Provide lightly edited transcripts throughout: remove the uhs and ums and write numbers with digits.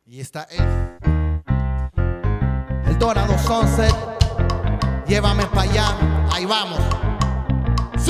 Y esta es el Dorado Sunset. Llévame para allá, ahí vamos. Sí.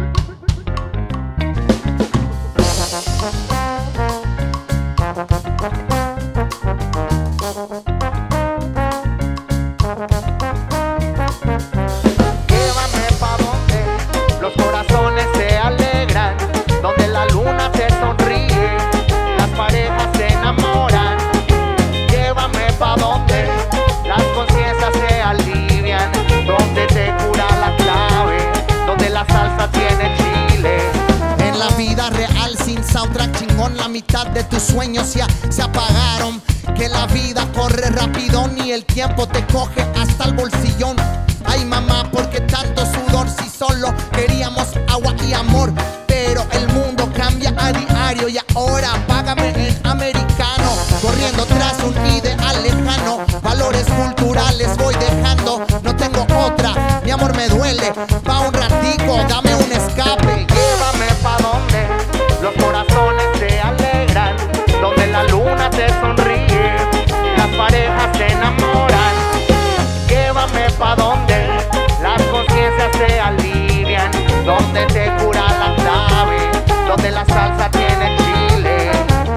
Llévame pa' donde los corazones se alegran, donde la luna te sonríe, las parejas se enamoran. Llévame pa' donde las conciencias se alivian, donde te cura la clave, donde la salsa tiene chile. En la vida real sin soundtrack chingón, la mitad de tus sueños ya se apagaron. Que la vida corre rápido, ni el tiempo te coge hasta el bolsillón. Ay mamá, ¿por qué tanto sudor? Si solo queríamos agua y amor. Pero el mundo cambia a diario y ahora págame en americano. Corriendo tras un ideal lejano, valores culturales voy dejando. No tengo otra, mi amor me duele. Pa' un ratico, dame un escape. Llévame pa' donde los corazones se alegran, donde la luna te sonríe, las parejas se enamoran. Llévame pa' donde las conciencias se alivian, donde te cura la clave, donde la salsa tiene chile.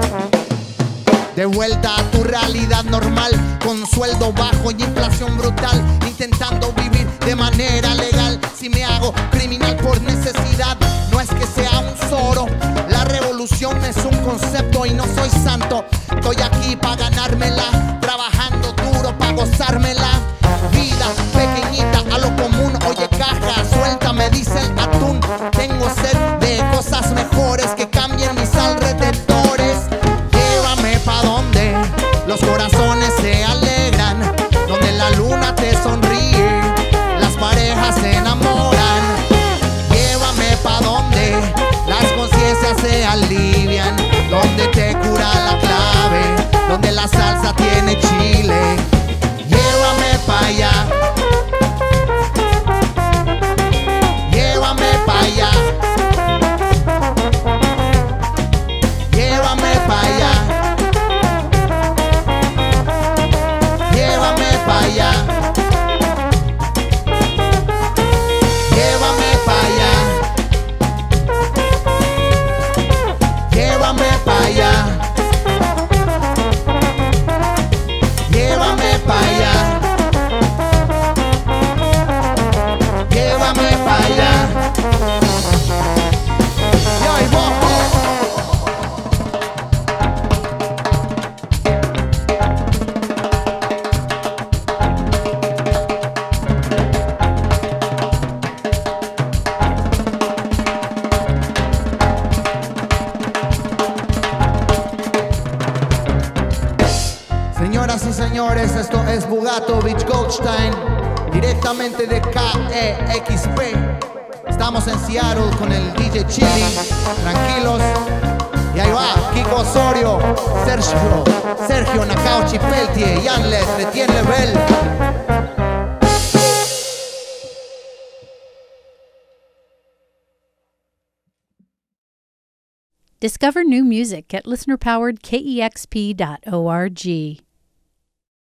De vuelta a tu realidad normal, con sueldo bajo y inflación brutal, intentando vivir de manera legal. Si me hago criminal por necesidad, no es que sea un zorro. La revolución es un concepto y no soy santo. Estoy aquí para ganármela, trabajando duro para gozármela. Vida pequeñita a lo común, oye caja, suéltame, dice el atún. Tengo sed de cosas mejores que cambien mis alrededores. Llévame pa' donde los corazones se alegran, donde la luna te sonríe, las parejas se enamoran. Llévame pa' donde las conciencias se alivian, donde te cura la clave, donde la salsa tiene chile. Llévame pa' allá, llévame pa' allá, llévame pa' allá, llévame pa' allá, llévame pa' allá, llévame pa' allá, llévame pa' allá, llévame pa' allá. Y ahí vamos. Señoras y señores, esto es Bugatovich Goldstein, directamente de KEXP. Estamos en Seattle con el DJ Chili, tranquilos. Y ahí va, Kiko Osorio, Sergio Nakauchi Peltier, Yanlet, Etienne Level. Discover new music at listener-powered KEXP.org.